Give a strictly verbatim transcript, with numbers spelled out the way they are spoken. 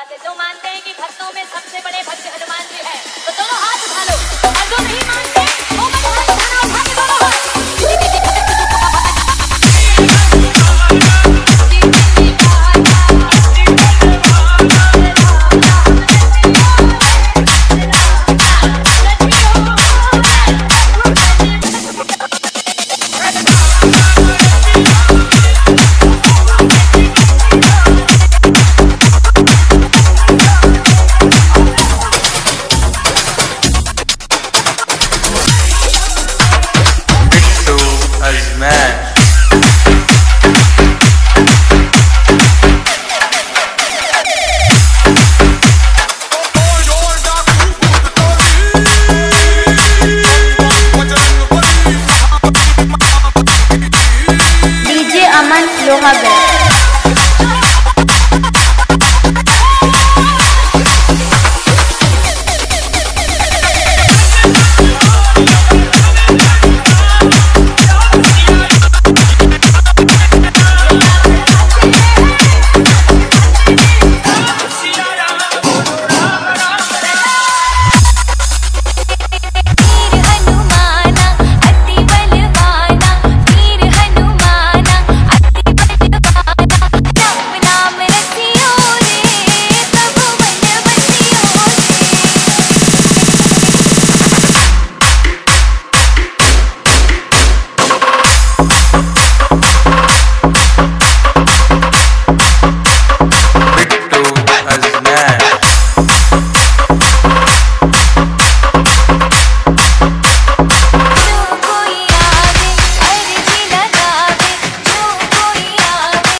बात है। जो मानते हैं कि भक्तों में सबसे बड़े भक्त हनुमान जी हैं, तो दोनों हाथ उठा लो, और जो नहीं मानते वो मत हाथ उठाना, उठा के दोनों हाथ। लोहा